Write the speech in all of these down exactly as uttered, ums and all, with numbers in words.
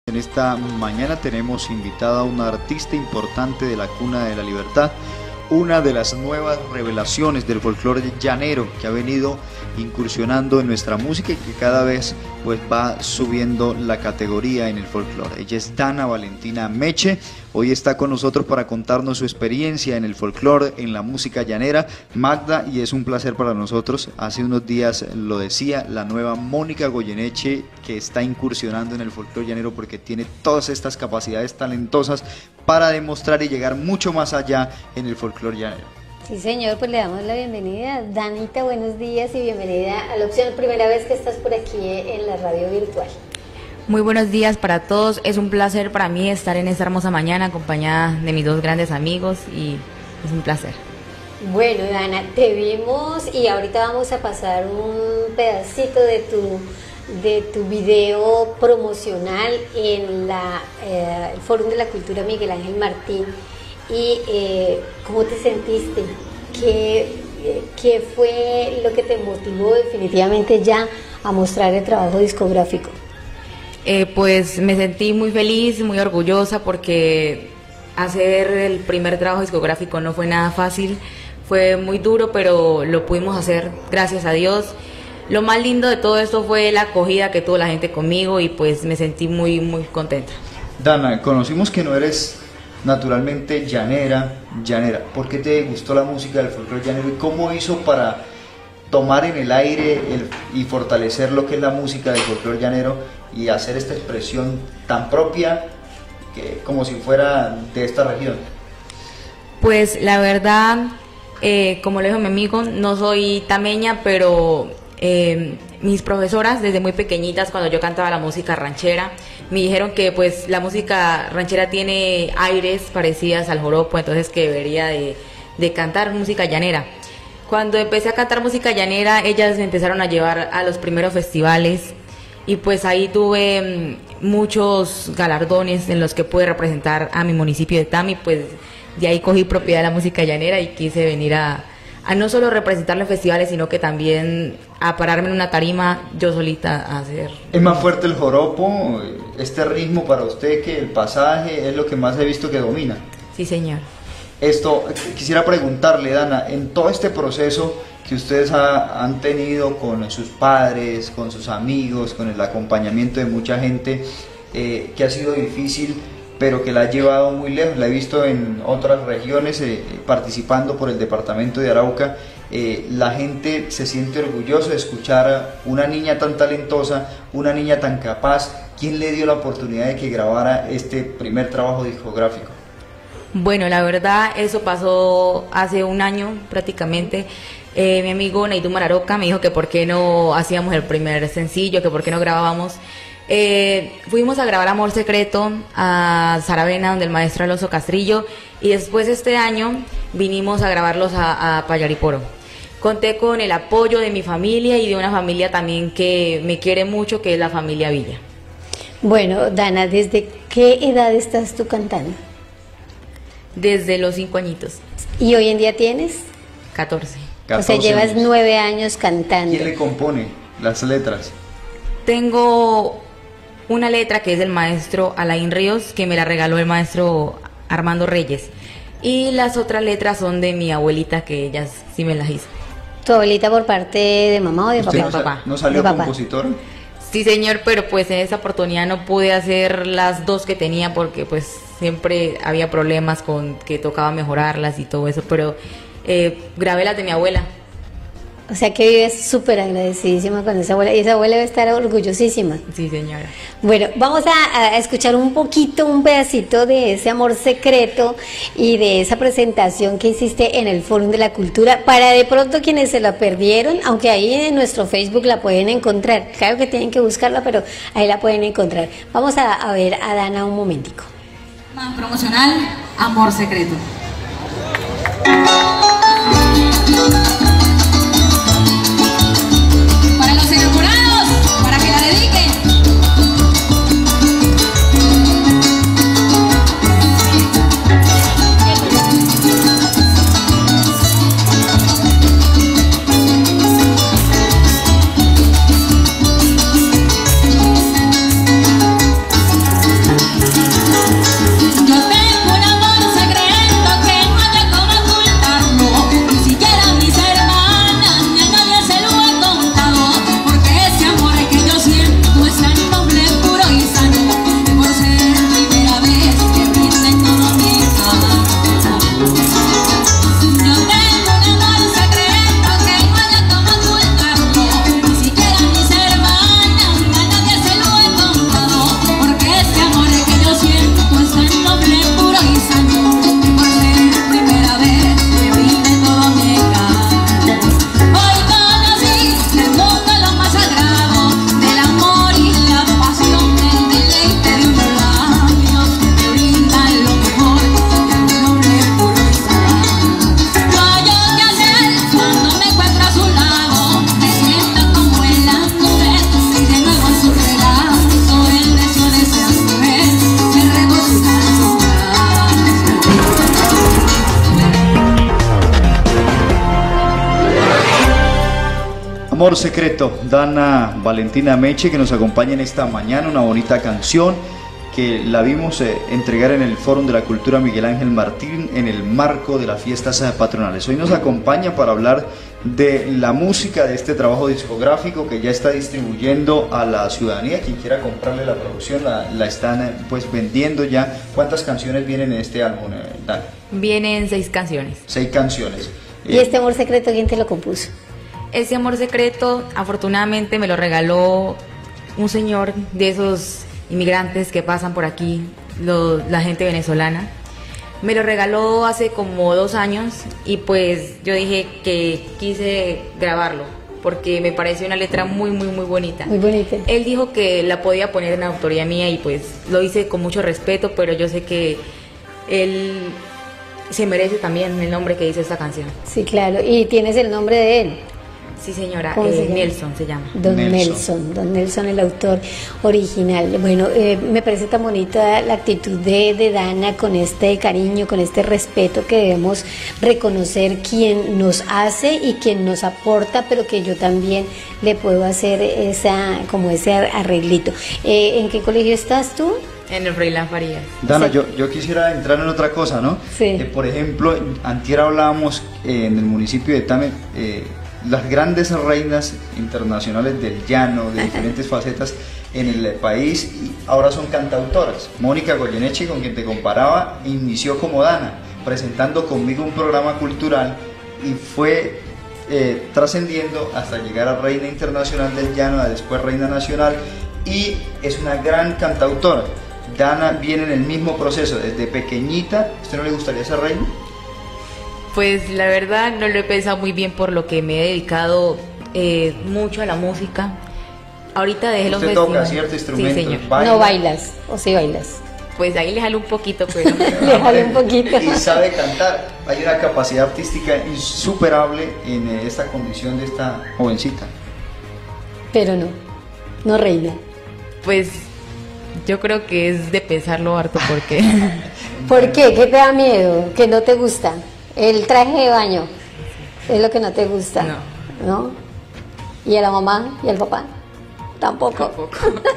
En esta mañana tenemos invitada a una artista importante de la Cuna de la Libertad, una de las nuevas revelaciones del folclore llanero que ha venido incursionando en nuestra música y que cada vez pues va subiendo la categoría en el folclore. Ella es Dana Valentina Meche, hoy está con nosotros para contarnos su experiencia en el folclore, en la música llanera. Magda, y es un placer para nosotros, hace unos días lo decía, la nueva Mónica Goyeneche, que está incursionando en el folclore llanero porque tiene todas estas capacidades talentosas para demostrar y llegar mucho más allá en el folclore llanero. Sí, señor, pues le damos la bienvenida. Danita, buenos días y bienvenida a la opción. Primera vez que estás por aquí en la radio virtual. Muy buenos días para todos. Es un placer para mí estar en esta hermosa mañana acompañada de mis dos grandes amigos y es un placer. Bueno, Dana, te vimos y ahorita vamos a pasar un pedacito de tu de tu video promocional en la eh, el Fórum de la Cultura Miguel Ángel Martín. Y eh, ¿cómo te sentiste? ¿Qué, eh, ¿Qué fue lo que te motivó definitivamente ya a mostrar el trabajo discográfico? Eh, pues me sentí muy feliz, muy orgullosa porque hacer el primer trabajo discográfico no fue nada fácil, fue muy duro, pero lo pudimos hacer, gracias a Dios. Lo más lindo de todo esto fue la acogida que tuvo la gente conmigo y pues me sentí muy, muy contenta. Dana, conocimos que no eres naturalmente llanera, llanera. ¿Por qué te gustó la música del folclore llanero y cómo hizo para tomar en el aire el, y fortalecer lo que es la música del folclore llanero y hacer esta expresión tan propia que, como si fuera de esta región? Pues la verdad, eh, como le dijo mi amigo, no soy tameña, pero eh, mis profesoras desde muy pequeñitas, cuando yo cantaba la música ranchera, me dijeron que pues la música ranchera tiene aires parecidas al joropo, entonces que debería de, de cantar música llanera. Cuando empecé a cantar música llanera, ellas me empezaron a llevar a los primeros festivales y pues ahí tuve muchos galardones en los que pude representar a mi municipio de Tami, pues de ahí cogí propiedad de la música llanera y quise venir a, a no solo representarlo en festivales, sino que también a pararme en una tarima yo solita a hacer. ¿Es más fuerte el joropo, este ritmo para usted, que el pasaje es lo que más he visto que domina? Sí, señor. Esto, quisiera preguntarle, Dana, en todo este proceso que ustedes ha, han tenido con sus padres, con sus amigos, con el acompañamiento de mucha gente, eh, que ha sido difícil, pero que la ha llevado muy lejos. La he visto en otras regiones eh, participando por el departamento de Arauca. Eh, la gente se siente orgullosa de escuchar a una niña tan talentosa, una niña tan capaz. ¿Quién le dio la oportunidad de que grabara este primer trabajo discográfico? Bueno, la verdad eso pasó hace un año prácticamente. Eh, mi amigo Neidú Mararoca me dijo que por qué no hacíamos el primer sencillo, que por qué no grabábamos. Eh, fuimos a grabar Amor Secreto a Saravena, donde el maestro Alonso Castrillo, y después este año vinimos a grabarlos a, a Payariporo. Conté con el apoyo de mi familia y de una familia también que me quiere mucho, que es la familia Villa. Bueno, Dana, ¿desde qué edad estás tú cantando? Desde los cinco añitos. ¿Y hoy en día tienes? catorce. O sea, llevas nueve años cantando. ¿Quién le compone las letras? Tengo una letra que es del maestro Alain Ríos, que me la regaló el maestro Armando Reyes. Y las otras letras son de mi abuelita, que ella sí me las hizo. ¿Tu abuelita por parte de mamá o de papá? ¿Usted no, papá. ¿No salió de papá. compositor? Sí, señor, pero pues en esa oportunidad no pude hacer las dos que tenía porque pues siempre había problemas con que tocaba mejorarlas y todo eso, pero eh, grabé las de mi abuela. O sea que vives súper agradecidísima con esa abuela y esa abuela debe estar orgullosísima. Sí, señora. Bueno, vamos a, a escuchar un poquito, un pedacito de ese Amor Secreto y de esa presentación que hiciste en el Fórum de la Cultura, para de pronto quienes se la perdieron, aunque ahí en nuestro Facebook la pueden encontrar. Claro que tienen que buscarla, pero ahí la pueden encontrar. Vamos a, a ver a Dana un momentico. Más promocional, Amor Secreto. Para los enamorados, para que la dediquen. Amor Secreto, Dana Valentina Meche, que nos acompaña en esta mañana, una bonita canción que la vimos eh, entregar en el Fórum de la Cultura Miguel Ángel Martín en el marco de las fiestas patronales. Hoy nos acompaña para hablar de la música de este trabajo discográfico que ya está distribuyendo a la ciudadanía. Quien quiera comprarle la producción la, la están eh, pues vendiendo ya. ¿Cuántas canciones vienen en este álbum, eh, Dana? Vienen seis canciones. Seis canciones. ¿Y Eh, este Amor Secreto quién te lo compuso? Ese Amor Secreto, afortunadamente, me lo regaló un señor de esos inmigrantes que pasan por aquí, lo, la gente venezolana. Me lo regaló hace como dos años y pues yo dije que quise grabarlo porque me pareció una letra muy, muy, muy bonita. Muy bonita. Él dijo que la podía poner en autoría mía y pues lo hice con mucho respeto, pero yo sé que él se merece también el nombre que dice esta canción. Sí, claro. ¿Y tienes el nombre de él? Sí, señora, ¿Cómo se eh, llama? Nelson se llama. Don Nelson. Nelson, Don Nelson, el autor original. Bueno, eh, me parece tan bonita la actitud de, de Dana con este cariño, con este respeto que debemos reconocer quien nos hace y quien nos aporta, pero que yo también le puedo hacer esa, como ese arreglito. Eh, ¿En qué colegio estás tú? En el Froilán Farías. Dana, Sí. yo, yo quisiera entrar en otra cosa, ¿no? Sí. Eh, por ejemplo, antier hablábamos eh, en el municipio de Tame, eh, las grandes reinas internacionales del llano, de diferentes facetas en el país, y ahora son cantautoras. Mónica Goyeneche, con quien te comparaba, inició como Dana, presentando conmigo un programa cultural y fue eh, trascendiendo hasta llegar a Reina Internacional del Llano, a después Reina Nacional, y es una gran cantautora. Dana viene en el mismo proceso, desde pequeñita. ¿A usted no le gustaría ser reina? Pues la verdad no lo he pensado muy bien por lo que me he dedicado eh, mucho a la música. Ahorita dejé los Usted toca festivales. cierto instrumento, Sí, señor. baila. No bailas, o sí bailas. Pues ahí le jalo un poquito, pero Le jalo un poquito. Y sabe cantar. Hay una capacidad artística insuperable en eh, esta condición de esta jovencita. Pero no, no reina. pues yo creo que es de pensarlo harto porque ¿Por qué? ¿Qué te da miedo? ¿Qué no te gusta? El traje de baño es lo que no te gusta. No. ¿No? ¿Y a la mamá y al papá? Tampoco. tampoco.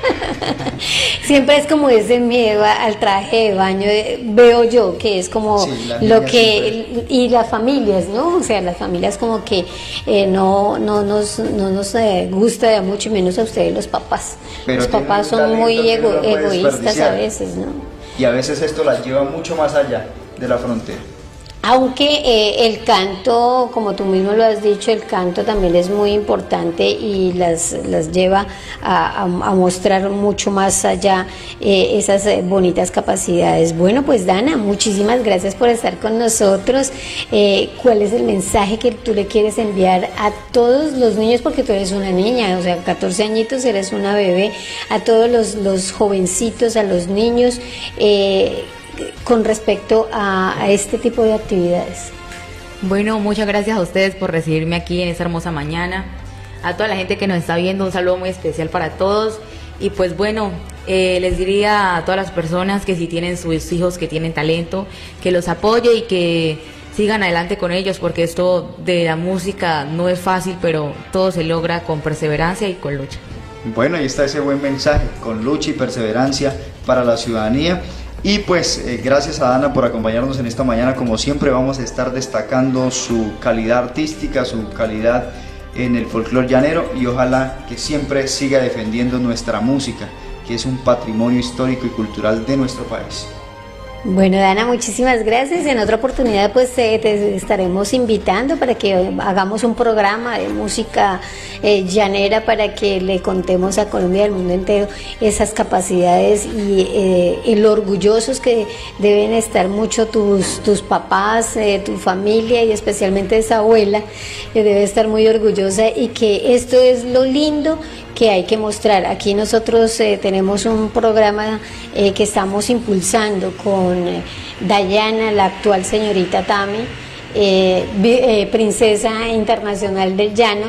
Siempre es como ese miedo a- al traje de baño, eh, veo yo, que es como Sí, las lo niñas que, y las familias, ¿no? O sea, las familias como que eh, no, no nos, no nos eh, gusta de mucho, y menos a ustedes los papás. Pero Los tienen papás un son talento muy que ego- uno no puede egoístas a desperdiciar. veces, ¿no? Y a veces esto la lleva mucho más allá de la frontera. Aunque eh, el canto, como tú mismo lo has dicho, el canto también es muy importante y las, las lleva a, a- a mostrar mucho más allá eh, esas eh, bonitas capacidades. Bueno, pues Dana, muchísimas gracias por estar con nosotros. Eh, ¿Cuál es el mensaje que tú le quieres enviar a todos los niños? Porque tú eres una niña, o sea, catorce añitos, eres una bebé, a todos los, los jovencitos, a los niños, eh, con respecto a, a este tipo de actividades. Bueno, muchas gracias a ustedes por recibirme aquí en esta hermosa mañana. A toda la gente que nos está viendo, un saludo muy especial para todos. Y pues bueno, eh, les diría a todas las personas que si tienen sus hijos que tienen talento, que los apoye y que sigan adelante con ellos, porque esto de la música no es fácil, pero todo se logra con perseverancia y con lucha. Bueno, ahí está ese buen mensaje, con lucha y perseverancia para la ciudadanía. Y pues eh, gracias a Dana por acompañarnos en esta mañana. Como siempre vamos a estar destacando su calidad artística, su calidad en el folclore llanero, y ojalá que siempre siga defendiendo nuestra música, que es un patrimonio histórico y cultural de nuestro país. Bueno, Dana, muchísimas gracias. En otra oportunidad pues eh, te estaremos invitando para que hagamos un programa de música eh, llanera, para que le contemos a Colombia y al mundo entero esas capacidades y eh, el orgullosos que deben estar mucho tus, tus papás, eh, tu familia y especialmente esa abuela, que debe estar muy orgullosa, y que esto es lo lindo que hay que mostrar. Aquí nosotros eh, tenemos un programa eh, que estamos impulsando con eh, Dayana, la actual señorita Tami, eh, vi- eh, princesa internacional del llano,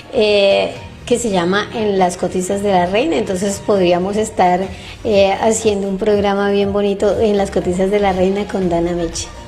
eh, que se llama En las cotizas de la reina. Entonces podríamos estar eh, haciendo un programa bien bonito en las cotizas de la reina con Dana Meche.